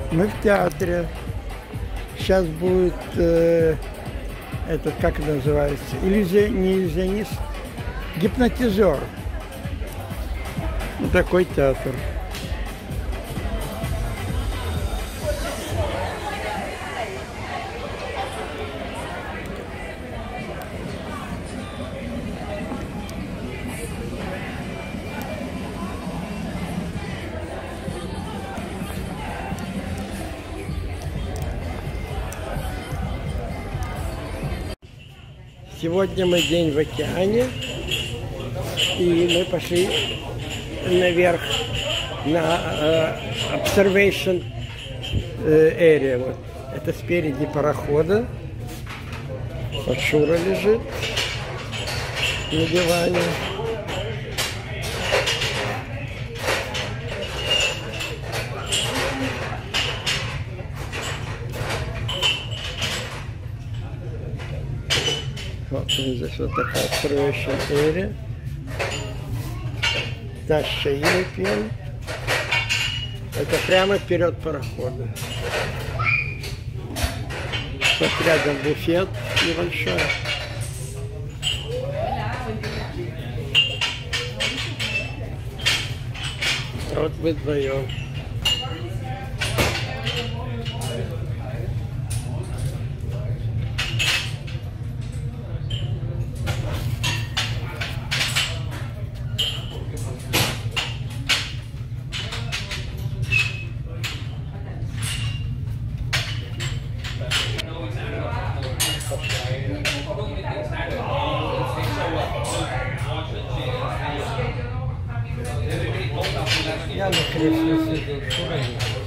Мы в театре. Сейчас будет, этот, как это называется, не иллюзионист, гипнотизер. Вот такой театр. Сегодня мы день в океане, и мы пошли наверх на observation area. Вот. Это спереди парохода. Вот Шура лежит на диване. Вот здесь вот такая observation area. Наш чай мы пьем. Это прямо вперед парохода. Вот рядом буфет небольшой. Вот мы вдвоем. Я на кресле сидел, Шура.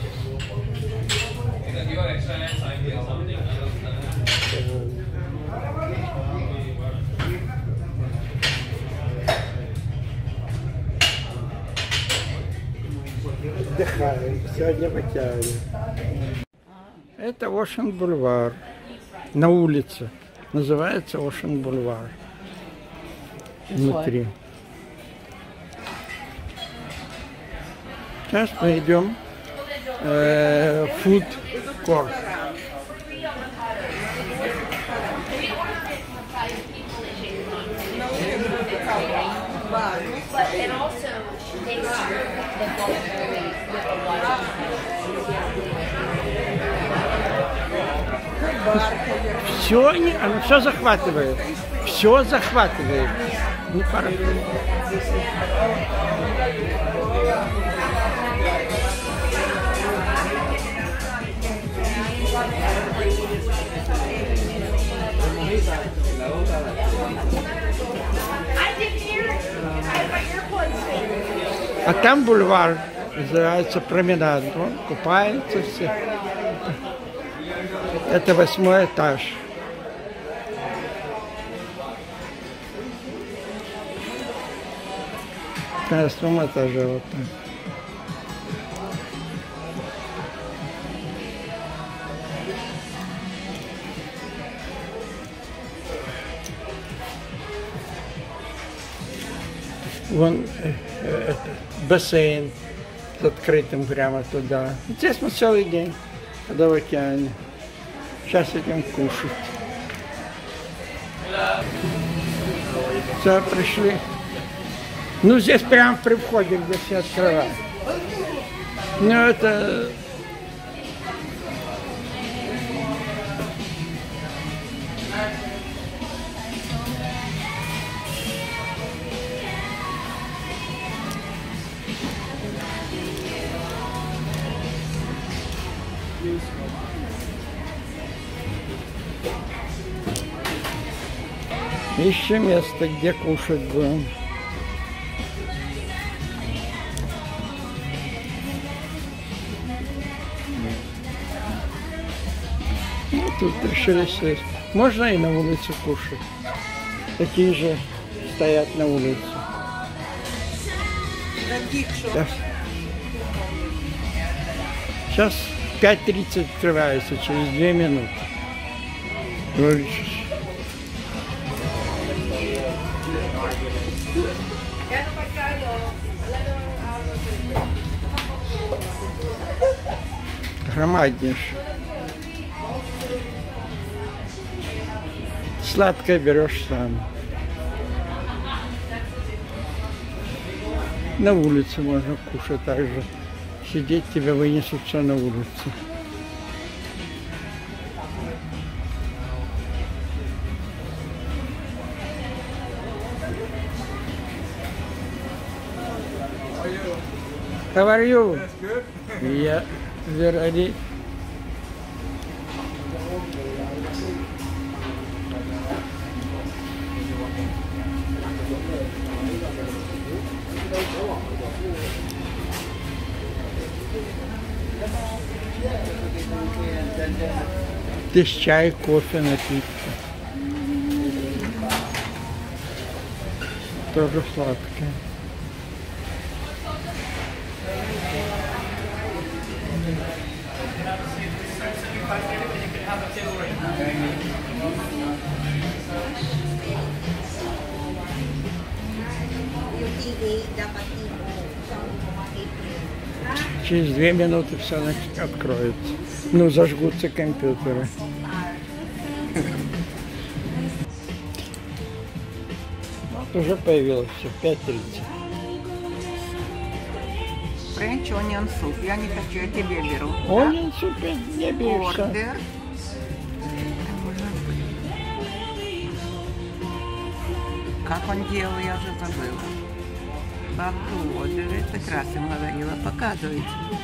Отдыхаем сегодня в океане. Это Ocean Boulevard на улице. Называется Ocean Boulevard. Внутри. Сейчас мы идем food court. Все, оно все захватывает. Все захватывает. Ну, пора. А там бульвар, называется променад. Вон, купаются все. Это 8-й этаж. На 8-м этаже вот там. Вон бассейн с открытым прямо туда. Здесь мы целый день, когда в океане. Сейчас идем кушать. Все, пришли. Ну, здесь прямо при входе, где все открывают. Ну, это... Ищем место, где кушать будем. Ну, тут решили сесть. Можно и на улице кушать. Такие же стоят на улице. Да. Сейчас 5:30 открывается, через 2 минуты. громаднейший. Сладкое берешь сам. На улице можно кушать также. Сидеть тебя вынесут все на улице. How are you? That's good. Yeah, we're ready. Здесь чай, кофе, напитки. Тоже сладкое. Через 2 минуты все откроется. Ну, зажгутся компьютеры. Вот уже появилось все, 5:30. Френч онион суп. Я не хочу, я тебе беру. Онион суп, не берешь. Ордер. Как он делал, я уже забыла. Бабка ордер, это раз им говорила, показывайте.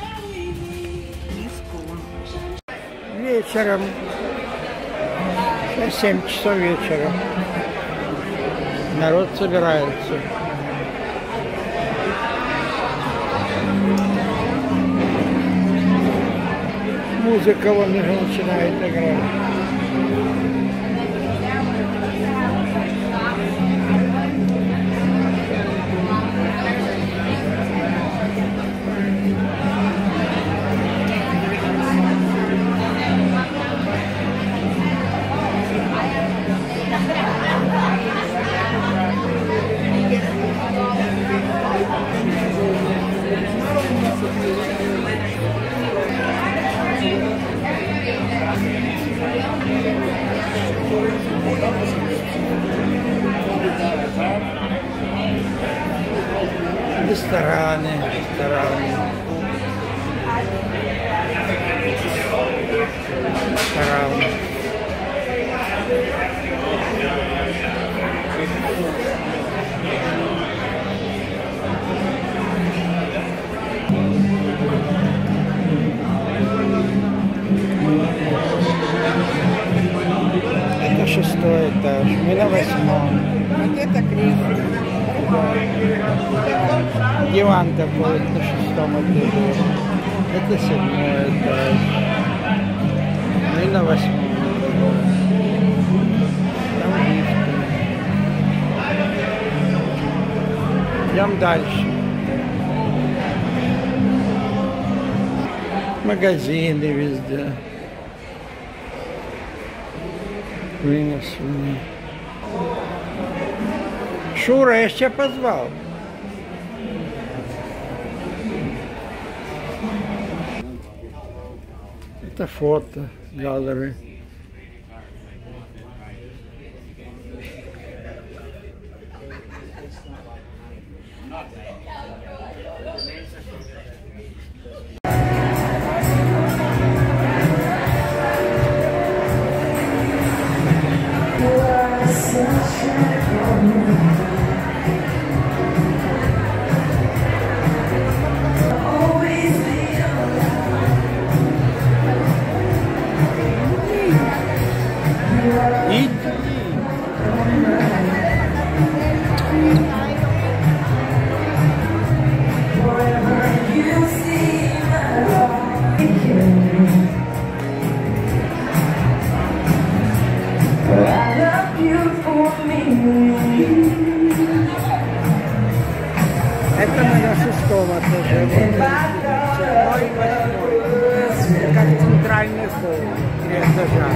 И спун. Вечером, 7 часов вечера, народ собирается. Музыка вон уже начинает играть. Рестораны. Это 6-й этаж, мы на 8-м. Вот это кресло. Диван такой на 6-м этаже. Это 7-й этаж. Мы на 8-м. Там лифты. Идем дальше. Магазины везде. Вынесли. Шура, я тебя позвал. Это фото, галереи. Это мы на 6-м этаже. Как центральный холл, 3 этажа.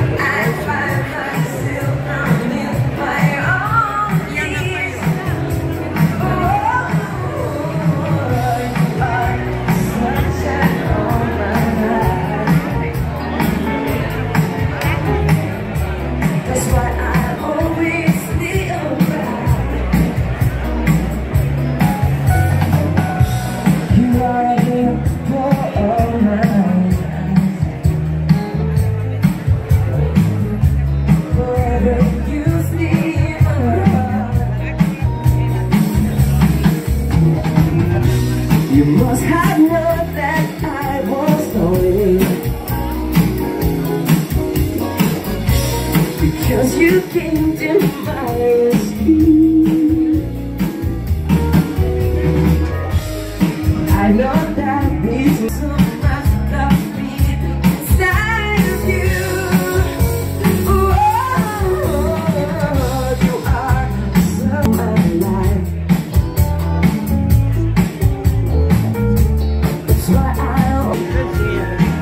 'cause you came to my rescue. I know that this was so much of me inside of you. Oh, you are so alive. That's why I